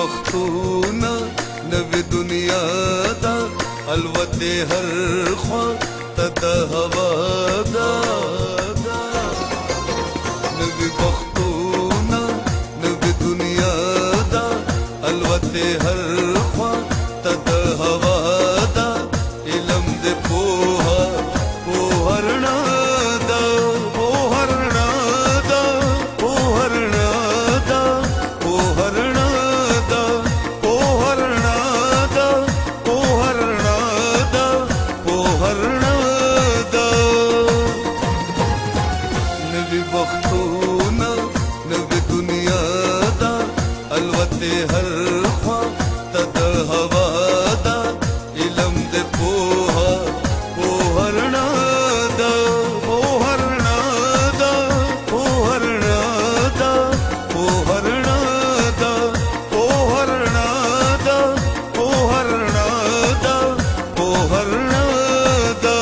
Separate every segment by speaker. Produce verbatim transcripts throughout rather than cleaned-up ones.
Speaker 1: وختونه نوې دنیا ده الوتې هر خوا ته د هوا ده نوې وختونه نوې دنیا ده الوتې هر خوا ته د هوا ده علم دې پوهه پوهه رڼا ده پوهه رڼا ده پوهه رڼا ده پوهه رڼا ده پوهه رڼا ده پوهه رڼا ده پوهه رڼا ده نوې وختونه نوې دنیا ده الوتې هر خوا ته د هوا ده علم دې پوهه پوهه رڼا ده پوهه رڼا ده پوهه رڼا ده پوهه رڼا ده پوهه رڼا ده پوهه رڼا ده پوهه رڼا ده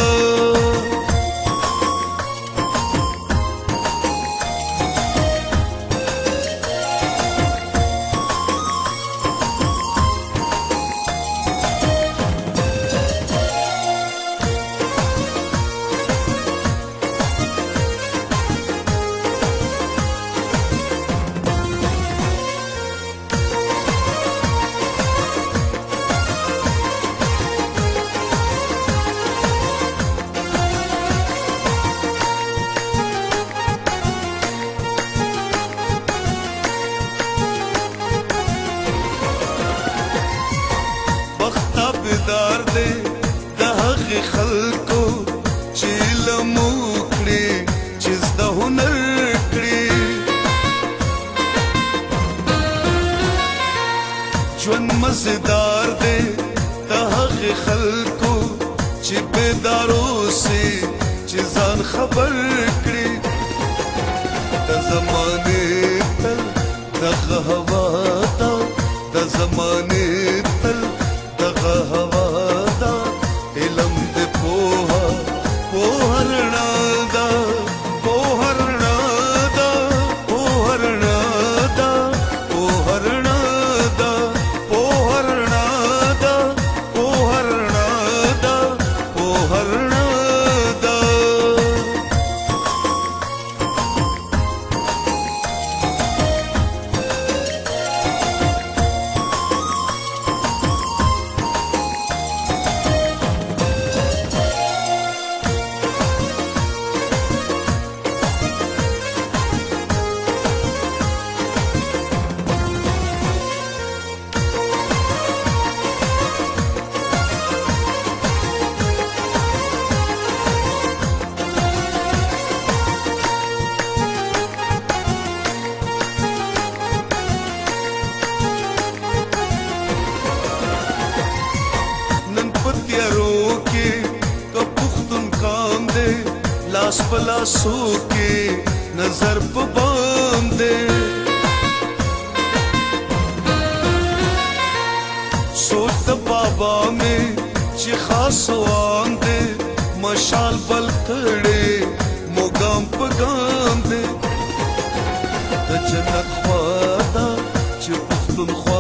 Speaker 1: بیدار دی د هغې خلکو چې علم وکړي چې زده هنر کړي ژوند مزېدار دی د هغې خلکو چې بیدار اوسي چې ځان خبر کړي د زمانې تل دغه هوا ده د زمانې تل دغه هوا ده علم دې پوهه پوهه رڼا ده پوهه رڼا ده پوهه رڼا ده پوهه رڼا ده پوهه رڼا ده پوهه رڼا ده پوهه رڼا ده لاس په لاسو کې نظر په باندې سوچ د بابا مې چې خاص وان دې مشال بل کړې موګام په ګام دې د جنت خوا ده چې پښتونخوا